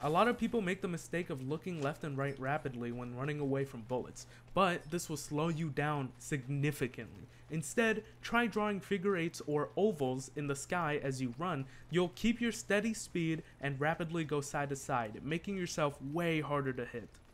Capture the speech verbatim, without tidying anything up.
A lot of people make the mistake of looking left and right rapidly when running away from bullets, but this will slow you down significantly. Instead, try drawing figure eights or ovals in the sky as you run. You'll keep your steady speed and rapidly go side to side, making yourself way harder to hit.